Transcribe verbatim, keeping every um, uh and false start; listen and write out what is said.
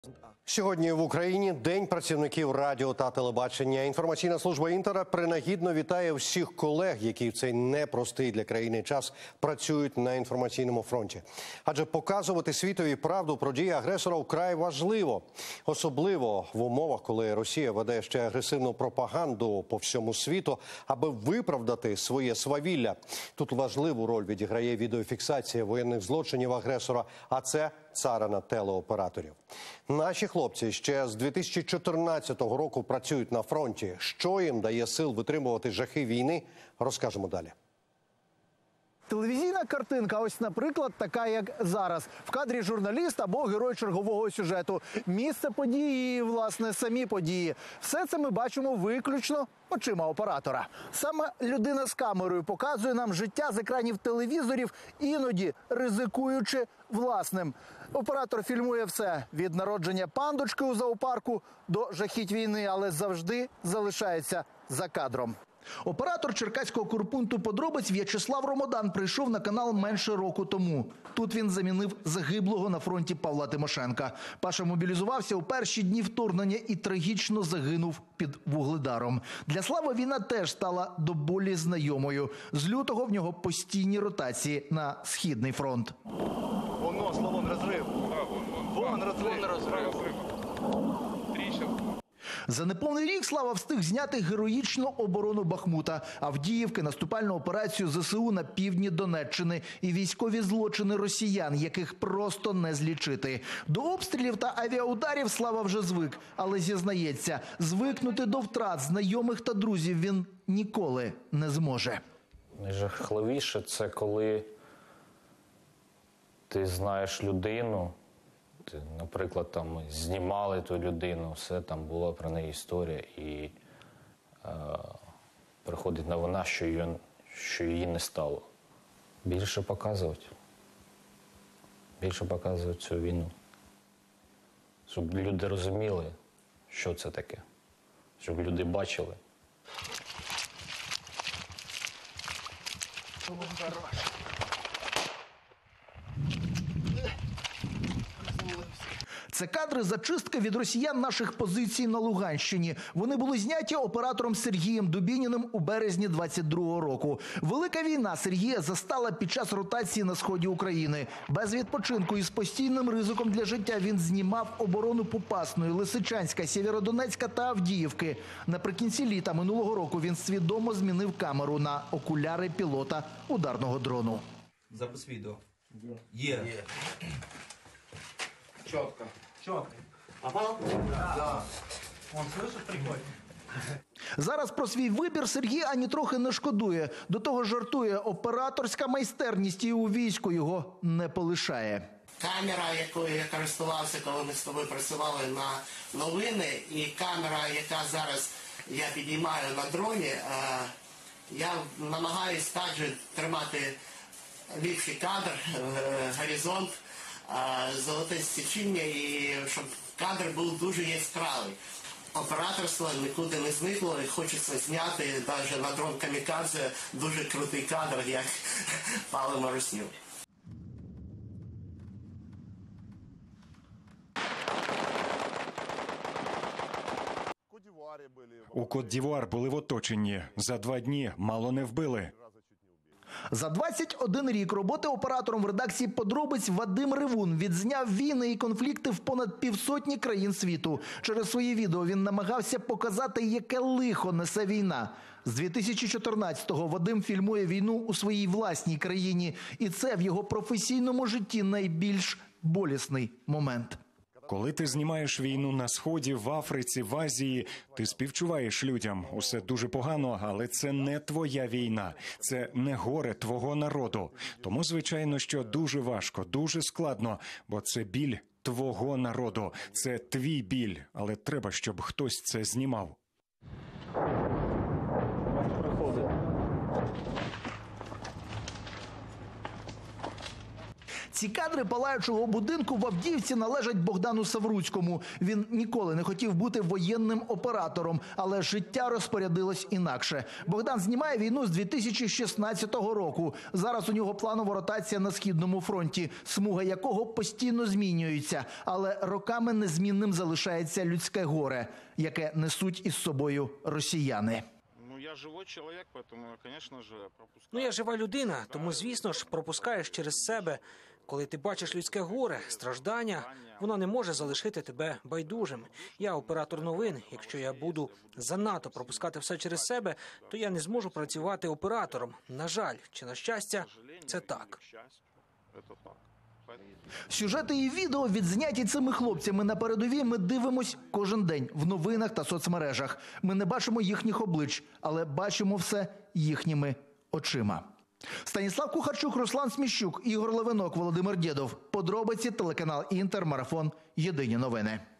Сьогодні в Україні День працівників радіо та телебачення. Інформаційна служба «Інтера» принагідно вітає всіх колег, які в цей непростий для країни час працюють на інформаційному фронті. Адже показувати світові правду про дії агресора вкрай важливо. Особливо в умовах, коли Росія веде ще агресивну пропаганду по всьому світу, аби виправдати своє свавілля. Тут важливу роль відіграє відеофіксація воєнних злочинів агресора, а це царина телеоператорів. Наші хлопці ще з дві тисячі чотирнадцятого року працюють на фронті. Що їм дає сил витримувати жахи війни, розкажемо далі. Телевізійна картинка, ось, наприклад, така, як зараз. В кадрі журналіст або герой чергового сюжету. Місце події і, власне, самі події. Все це ми бачимо виключно очима оператора. Саме людина з камерою показує нам життя з екранів телевізорів, іноді ризикуючи власним. Оператор фільмує все – від народження пандочки у зоопарку до жахіть війни, але завжди залишається за кадром. Оператор черкаського корпункту «Подробиць» В'ячеслав Ромодан прийшов на канал менше року тому. Тут він замінив загиблого на фронті Павла Тимошенка. Паша мобілізувався у перші дні вторгнення і трагічно загинув під Вугледаром. Для Слави війна теж стала до болі знайомою. З лютого в нього постійні ротації на Східний фронт. Воно, Славон, розрив. Вон розрив. За неповний рік Слава встиг зняти героїчну оборону Бахмута, Авдіївки, наступальну операцію ЗСУ на півдні Донеччини і військові злочини росіян, яких просто не злічити. До обстрілів та авіаударів Слава вже звик, але зізнається, звикнути до втрат знайомих та друзів він ніколи не зможе. Найжахливіше – це коли ти знаєш людину, ти, наприклад, там ми знімали ту людину, все там була про неї історія, і е, приходить новина, що її, що її не стало. Більше показувати. Більше показувати цю війну. Щоб люди розуміли, що це таке. Щоб люди бачили. Це кадри зачистки від росіян наших позицій на Луганщині. Вони були зняті оператором Сергієм Дубініним у березні двадцять другого року. Велика війна Сергія застала під час ротації на сході України. Без відпочинку і з постійним ризиком для життя він знімав оборону Попасної, Лисичанська, Сєвєродонецька та Авдіївки. Наприкінці літа минулого року він свідомо змінив камеру на окуляри пілота ударного дрону. Запис відео. Є. Є. Чітко. Чітко. Попав? Да. Он, слышиш, прикольно. Зараз про свій вибір Сергій ані трохи не шкодує. До того жартує, операторська майстерність і у війську його не полишає. Камера, якою я користувався, коли ми з тобою працювали на новини, і камера, яка зараз я підіймаю на дроні, я намагаюсь також тримати ліпший кадр, горизонт, золоте стічіння, і щоб кадр був дуже яскравий. Операторство нікуди не зникло, і хочеться зняти навіть на дрон камікадзе дуже крутий кадр, як палимо русню. У Кот-д'Івуар були в оточенні. За два дні мало не вбили. За двадцять один рік роботи оператором в редакції «Подробиць» Вадим Ревун відзняв війни і конфлікти в понад півсотні країн світу. Через свої відео він намагався показати, яке лихо несе війна. З дві тисячі чотирнадцятого Вадим фільмує війну у своїй власній країні. І це в його професійному житті найбільш болісний момент. Коли ти знімаєш війну на Сході, в Африці, в Азії, ти співчуваєш людям. Усе дуже погано, але це не твоя війна. Це не горе твого народу. Тому, звичайно, що дуже важко, дуже складно, бо це біль твого народу. Це твій біль, але треба, щоб хтось це знімав. Ці кадри палаючого будинку в Авдіївці належать Богдану Савруцькому. Він ніколи не хотів бути воєнним оператором, але життя розпорядилось інакше. Богдан знімає війну з дві тисячі шістнадцятого року. Зараз у нього планова ротація на Східному фронті, смуга якого постійно змінюється. Але роками незмінним залишається людське горе, яке несуть із собою росіяни. Ну, я живой человек, поэтому, конечно же, пропускаю. Ну, я жива людина, тому, звісно ж, пропускаєш через себе. Коли ти бачиш людське горе, страждання, воно не може залишити тебе байдужим. Я оператор новин. Якщо я буду занадто пропускати все через себе, то я не зможу працювати оператором. На жаль, чи на щастя, це так. Это так. Сюжети і відео, відзняті цими хлопцями на передовій, ми дивимось кожен день в новинах та соцмережах. Ми не бачимо їхніх облич, але бачимо все їхніми очима. Станіслав Кухарчук, Руслан Сміщук, Ігор Левинок, Володимир Дєдов. Подробиці, телеканал «Інтер», Марафон. Єдині новини.